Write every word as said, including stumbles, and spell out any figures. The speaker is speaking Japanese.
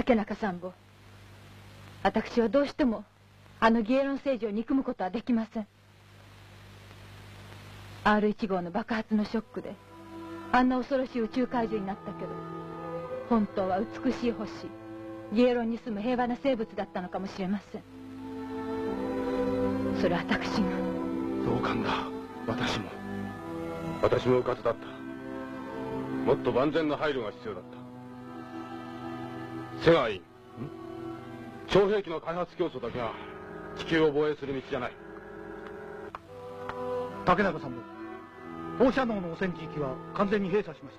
竹中参謀、私はどうしてもあのギエロン星人を憎むことはできません。 アールワン 号の爆発のショックであんな恐ろしい宇宙怪獣になったけど、本当は美しい星ギエロンに住む平和な生物だったのかもしれません。それは私が。 同感だ。私も私もうかつだった。もっと万全な配慮が必要だった。瀬川委員、超兵器の開発競争だけが地球を防衛する道じゃない。 竹中さんも放射能の汚染地域は完全に閉鎖しました。